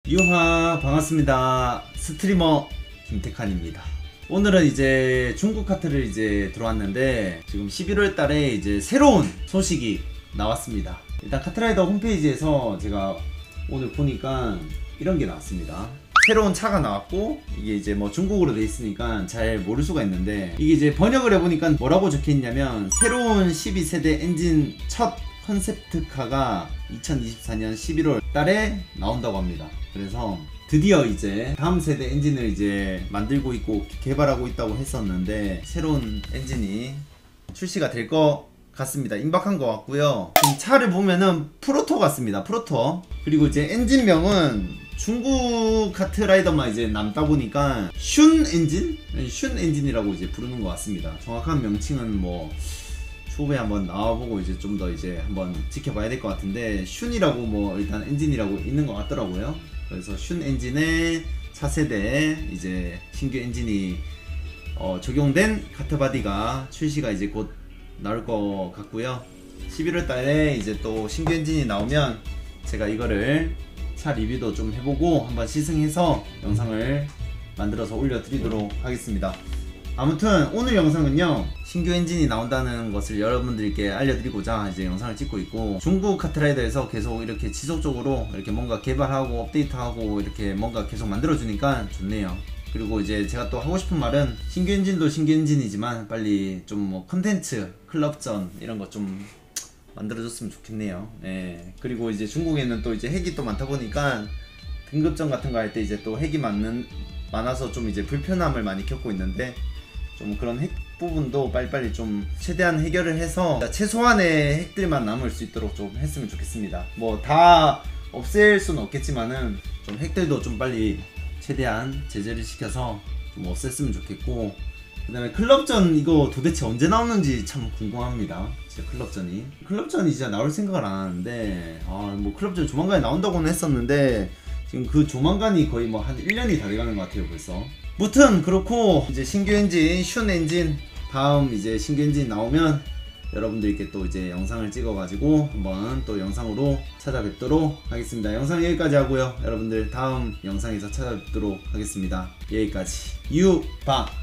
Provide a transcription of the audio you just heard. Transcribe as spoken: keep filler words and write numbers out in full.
유하 반갑습니다. 스트리머 김태칸입니다. 오늘은 이제 중국 카트를 이제 들어왔는데 지금 십일월 달에 이제 새로운 소식이 나왔습니다. 일단 카트라이더 홈페이지에서 제가 오늘 보니까 이런 게 나왔습니다. 새로운 차가 나왔고 이게 이제 뭐 중국어로 돼 있으니까 잘 모를 수가 있는데 이게 이제 번역을 해보니까 뭐라고 적혀있냐면 새로운 십이 세대 엔진 첫 컨셉트카가 이천이십사 년 십일월 달에 나온다고 합니다. 그래서 드디어 이제 다음 세대 엔진을 이제 만들고 있고 개발하고 있다고 했었는데 새로운 엔진이 출시가 될 것 같습니다. 임박한 것 같고요. 지금 차를 보면은 프로토 같습니다. 프로토. 그리고 이제 엔진명은 중국 카트라이더만 이제 남다 보니까 슌 엔진? 슌 엔진이라고 이제 부르는 것 같습니다. 정확한 명칭은 뭐 추후에 한번 나와보고 이제 좀 더 이제 한번 지켜봐야 될 것 같은데 슌이라고 뭐 일단 엔진이라고 있는 것 같더라고요. 그래서 슌 엔진의 차세대 이제 신규 엔진이 어 적용된 카트바디가 출시가 이제 곧 나올 것 같고요. 십일월 달에 이제 또 신규 엔진이 나오면 제가 이거를 차 리뷰도 좀 해보고 한번 시승해서 영상을 만들어서 올려드리도록 하겠습니다. 아무튼 오늘 영상은요 신규 엔진이 나온다는 것을 여러분들께 알려드리고자 이제 영상을 찍고 있고 중국 카트라이더에서 계속 이렇게 지속적으로 이렇게 뭔가 개발하고 업데이트하고 이렇게 뭔가 계속 만들어주니까 좋네요. 그리고 이제 제가 또 하고 싶은 말은 신규 엔진도 신규 엔진이지만 빨리 좀 뭐 컨텐츠, 클럽전 이런 거 좀 만들어줬으면 좋겠네요. 예. 그리고 이제 중국에는 또 이제 핵이 또 많다 보니까 등급전 같은 거 할 때 이제 또 핵이 많는 많아서 좀 이제 불편함을 많이 겪고 있는데 좀 그런 핵 부분도 빨리빨리 좀 최대한 해결을 해서 최소한의 핵들만 남을 수 있도록 좀 했으면 좋겠습니다. 뭐 다 없앨 수는 없겠지만은 좀 핵들도 좀 빨리 최대한 제재를 시켜서 좀 없앴으면 좋겠고, 그 다음에 클럽전 이거 도대체 언제 나오는지 참 궁금합니다. 진짜 클럽전이 클럽전이 진짜 나올 생각을 안 하는데 아 뭐 클럽전 조만간에 나온다고는 했었는데 지금 그 조만간이 거의 뭐 한 일 년이 다 돼가는 것 같아요 벌써. 무튼 그렇고 이제 신규 엔진 슌 엔진 다음 이제 신규 엔진 나오면 여러분들께 또 이제 영상을 찍어가지고 한번 또 영상으로 찾아뵙도록 하겠습니다. 영상 여기까지 하고요. 여러분들 다음 영상에서 찾아뵙도록 하겠습니다. 여기까지 유바